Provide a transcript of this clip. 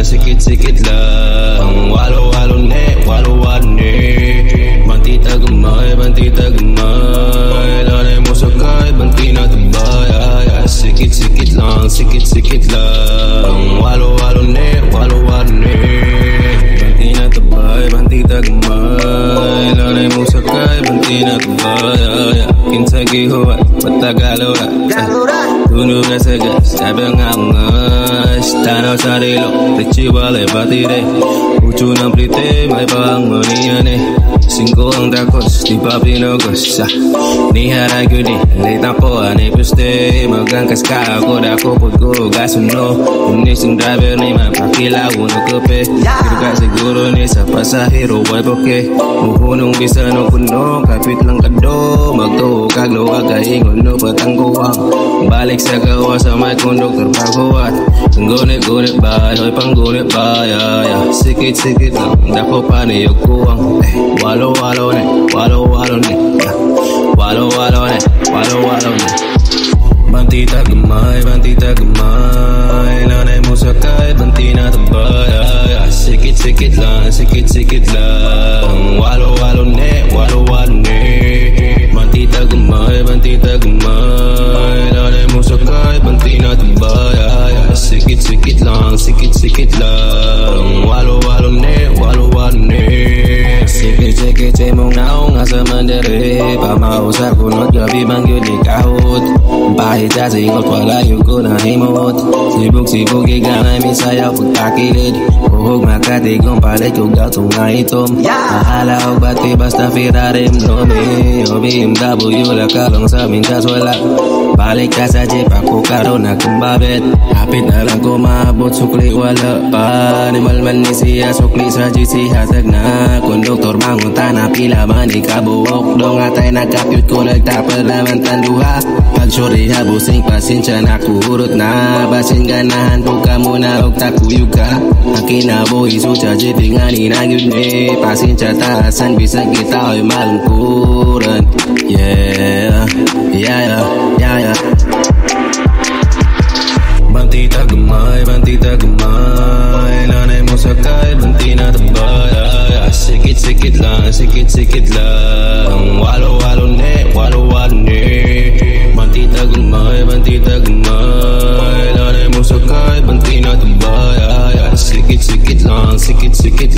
sikit-sikit lang. Walo-walo ne, banti tagamay, lanay mo sakay, banti na tabay. Sikit-sikit lang, walo-walo ne, banti na tabay, banti tagamay, lanay mo sakay, banti na tabay. Kinsa gihuwat, patagaloa, tunog na sa gas, sabi nga ngas. Tanaw sa relo, rechiwalay batire, ucho ng plite, may pang maniyan eh. 5 ang takos, di pa pinogos. Ni haragyo di, late po, anay puste. Magangkas ka ako, dako po ko, gasuno. Unis ang driver ni mapakilaw, no kope. Pero ka siguro ni sa pasahero, ay poke. Muhunong bisa no kuno, kapit lang kado. Magto, kaglo, kagaingon, no patangguwang. Balik sa gawa sa may konduktor paghuwat. Gunit-gunit ba, hoy panggunit ba, sikit-sikit lang, dako pa niyog kuwang. Walo-walo ne, banti tagamay, lanay mo sakay, banti na tabay. Sikit-sikit lang, walo-walo ne, banti tagamay, lanay mo sakay, banti na tabay. Sikit-sikit lang, walo-walo ne, sikit-sikit mong naong asa mandere. Pamausap kunot gabi mangyod ni kahot. Pahit sa singot wala yung ko na himot. Sibog-sibog igangay misayaw pagkakilid. Kuhog makatigong palit kong gatong nga itom. Mahala og bati basta Ferrari mlomi. BMW lakalong sa mintas wala. Balik ka sa jeep ako karon akong babet. Hapit na lang ko maabot sukli wala pa. Nimalman ni siya sukli sa GC hatag na. Konduktor mangunta na pila man di kabuok. Dong atay nagkapyut ko nagtapal naman tanduha. Pag-sorry habusing pasensya na kurot na. Basin ganahan po ka muna og takuyog ka. Ang kinabuhi sucha jeep nga ni nagyud ni. Pasensya taasan bisag kita ay malungkuran. Yeah. Banti tagamay, lanay mo sakay, banti na tabay. Sikit-sikit lang, walo-walo ne, banti tagamay, lanay mo sakay, banti na tabay. Sikit-sikit lang,